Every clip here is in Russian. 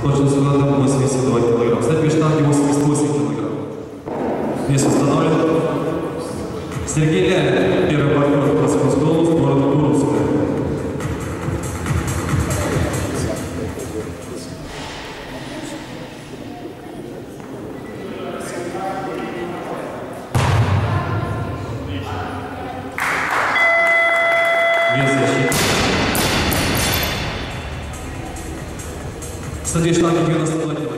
Закончился выводом 82 кг. Степень штанги 88 кг. Вес установлен. Сергей Лялин, первый партнер по спортсголу в городе Куровская. Вес защиты. Степень штанги 92 кг.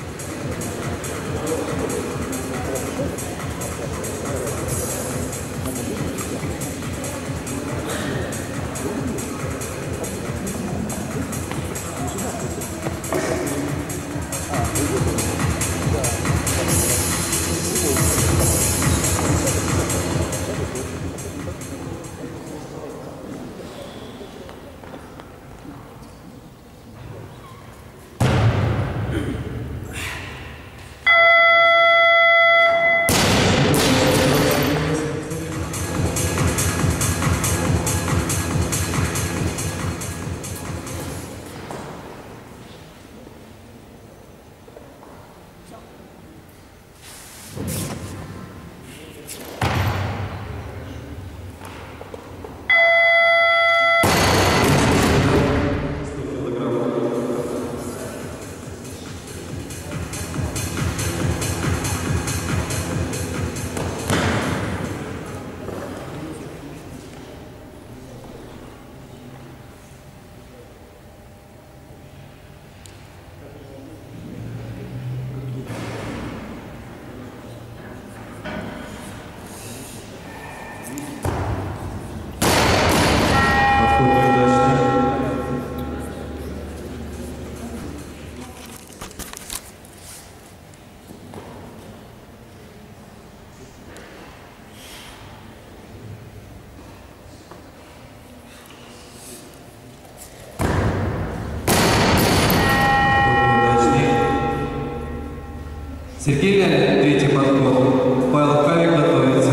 Сергей Лялин, третий подход. Павел Кавик готовится.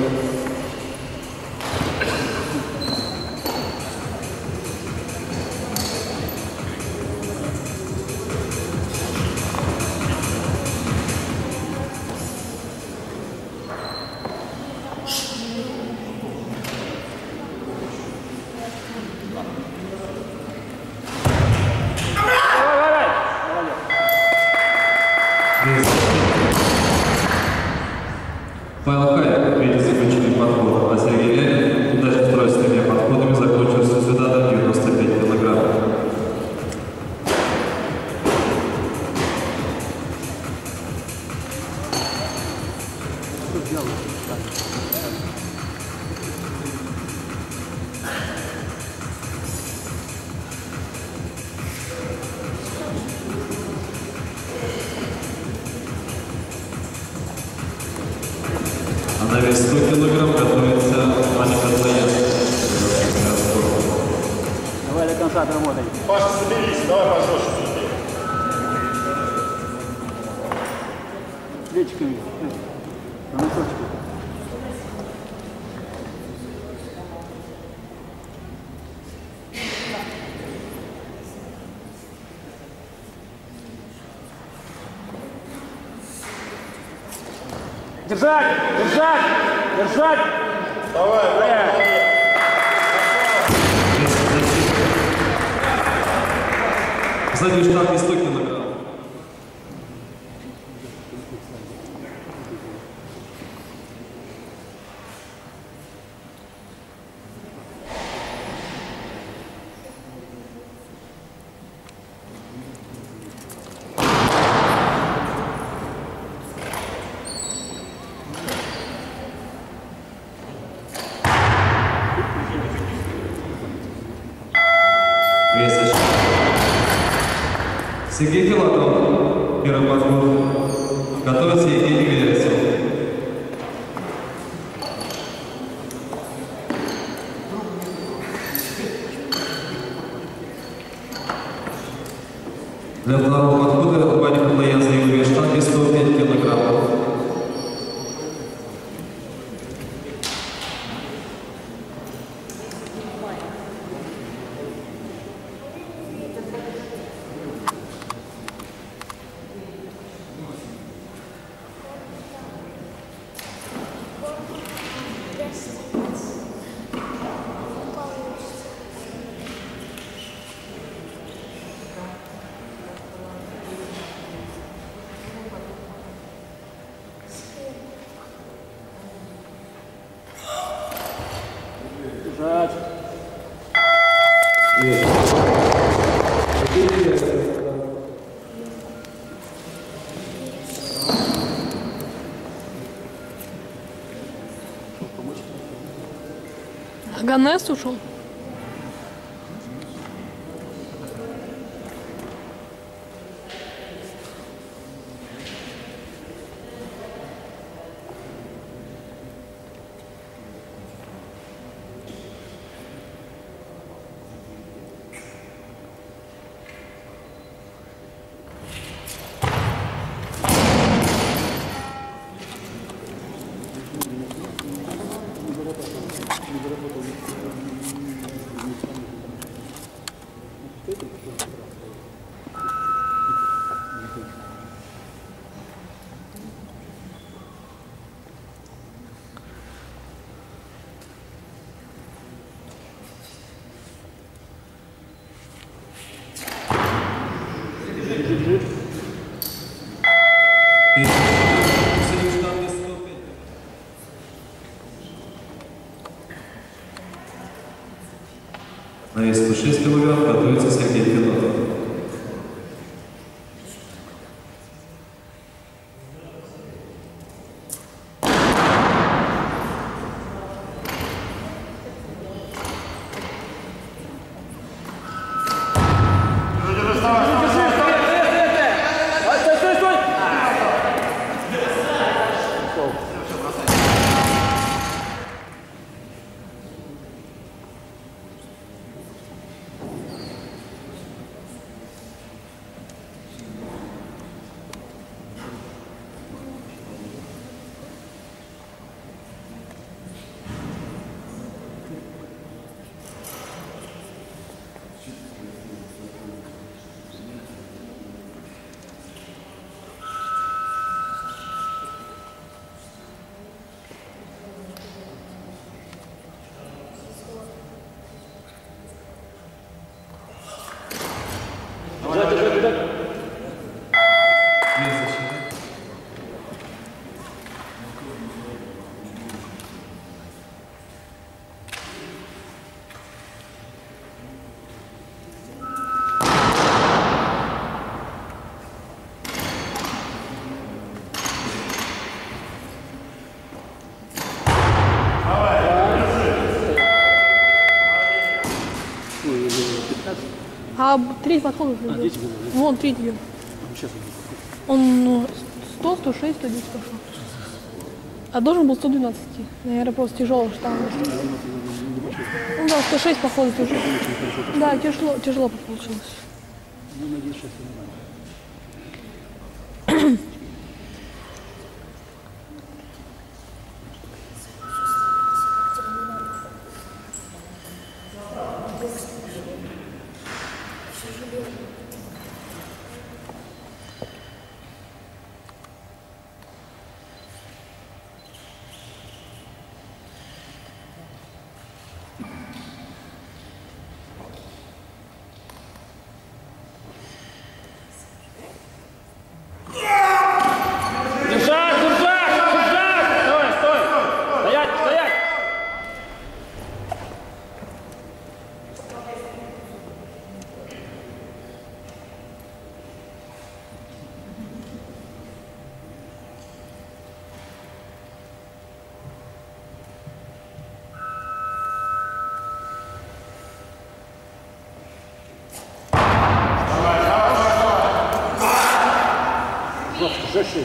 Павел Кавик, третий заключительный подход, а Сергей Лялин удачно строится с тремя подходами, закончил со светадом 95 кг. На вес 100 кг готовится Аня Котлоян. Давай до конца отработай. Паша, соберись, давай пожестче сюда. Плечиками. На носочки. Держать! Держать! Держать! Давай, давай. Задний штанги 100 кг. Вес защиты. Сергей Филатов, первый подход. Готовится Евгений Вересов. Для второго подхода Ваня Котлоян заявил штанги 105 кг. Ганес ушел. На вес 106 кг готовится Сергей Федотов. А третий подход уже идет. Вон третий идет. Он 100, 106, 110 пошел. А должен был 112 идти. Наверное, просто тяжелый штанг. Ну да, 106 походу тоже. Да, тяжело получилось. Жестче.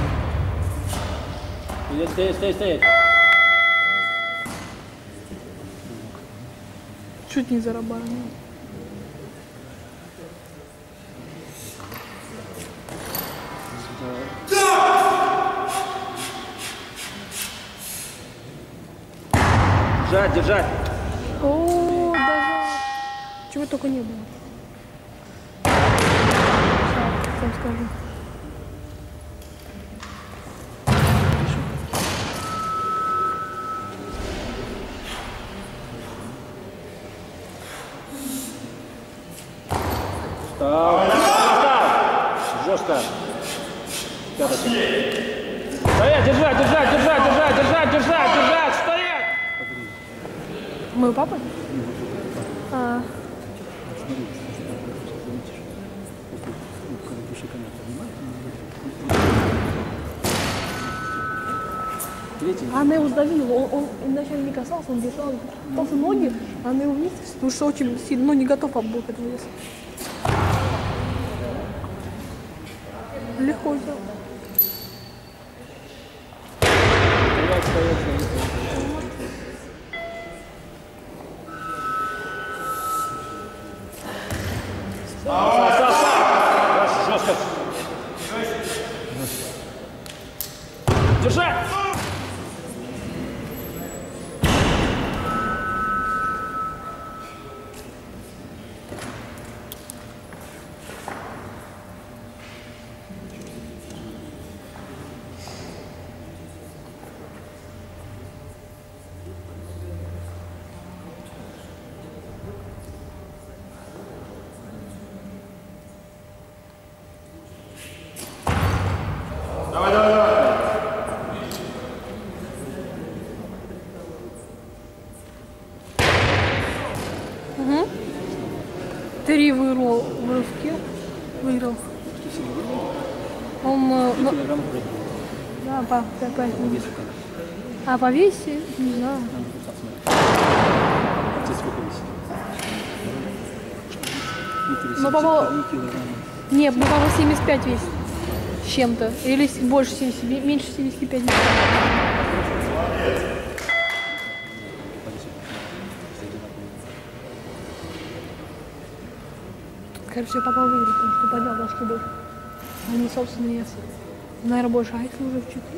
Стоять. Чуть не зарабанил. Держать, держать. О, даже. Чего только не было. Сейчас, сам скажу. Жестко. Пяточка. Стоять, держать, держать, держать, держать, держать, держать, держать, стоять! Мой папа? А. Она его сдавила, он вначале не касался, он держал, пытался ноги, а она его вниз, потому что очень сильно, но не готов был к этому весу. Легко взял. Стоять, стоять, стоять. Жестко. Держать! Давай, давай, давай. Угу. 3 выиграл в рывке. Выиграл. Он... да, по 5 минут. А по весе? Не знаю. Ну, по-моему... Нет, ну, по-моему, 75 весит. С чем-то. Или больше 70, меньше 75. Короче, папа выиграл, потому что поднял башку больше. А не собственный вес. Наверное, больше. А если уже в 4?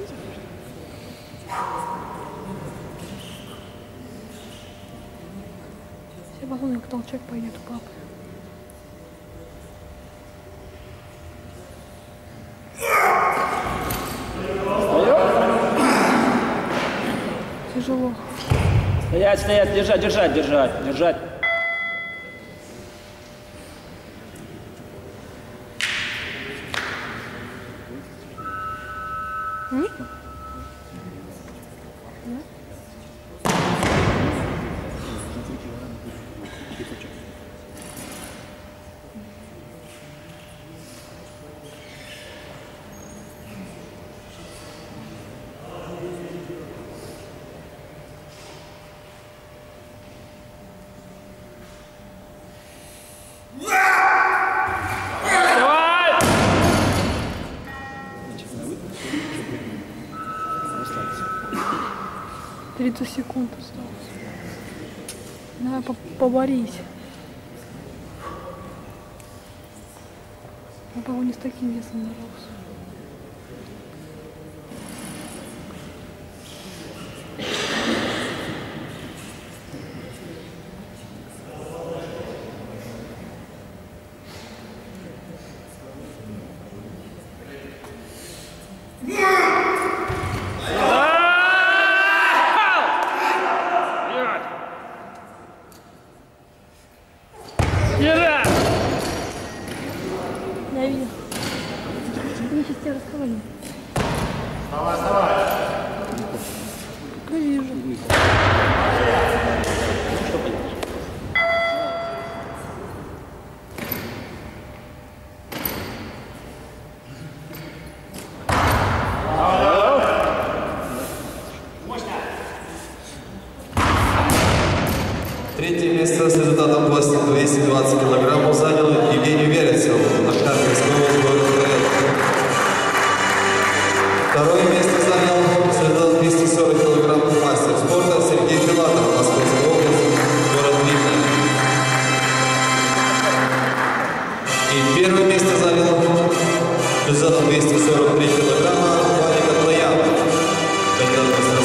Все потом как толчок пойдет у папы. Тяжело. Стоять, стоять, держать, держать, держать, держать. Давай! 30 секунд осталось. Давай поборись. Я, по-моему, не с таким весом дрался. Я видел. Я сейчас тебя раскрою. Вставай, вставай. Да вижу. Третье место с результатом 220 килограммов занял Евгений Вересов, Ахтарского города. Второе место занял с результатом 240 килограммов мастер спорта Сергей Федоров. И первое место занял весом 243 килограмма Ваня Котлоян.